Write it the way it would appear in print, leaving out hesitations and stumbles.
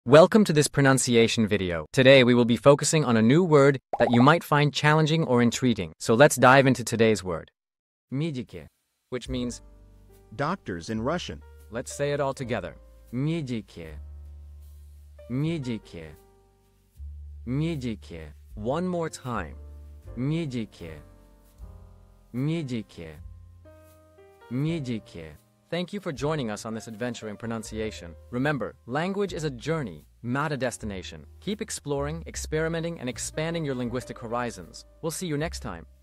Welcome to this pronunciation video. Today we will be focusing on a new word that you might find challenging or intriguing. So let's dive into today's word. Медики, which means doctors in Russian. Let's say it all together. Медики. Медики. Медики. One more time. Медики. Медики. Медики. Thank you for joining us on this adventure in pronunciation. Remember, language is a journey, not a destination. Keep exploring, experimenting, and expanding your linguistic horizons. We'll see you next time.